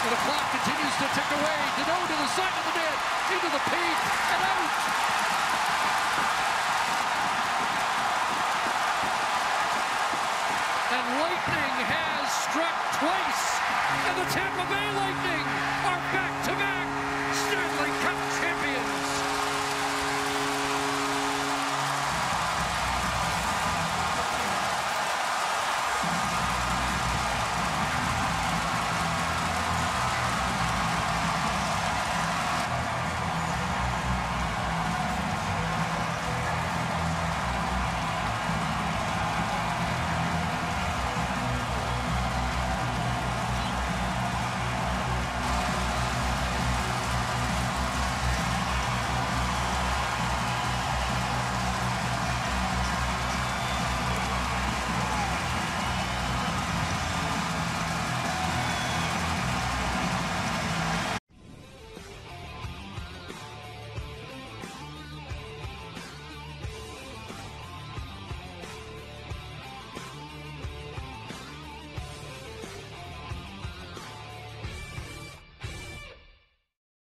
And the clock continues to tick away. Deneau to the side of the net, into the paint, and out. And Lightning has struck twice, and the Tampa Bay